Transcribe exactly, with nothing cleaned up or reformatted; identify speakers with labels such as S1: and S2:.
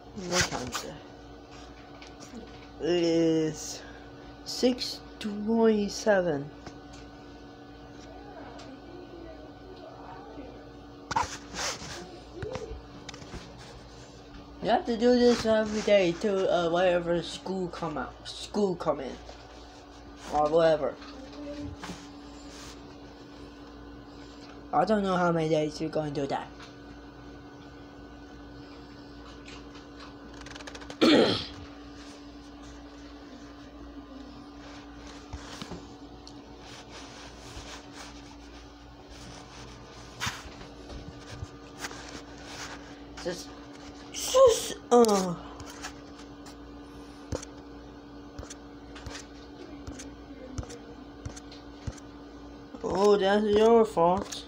S1: What time is it? It is six twenty-seven. You have to do this every day till uh, whatever school come out, school come in, or whatever. I don't know how many days you're going to do that. Just, just, uh. Oh, that's your fault.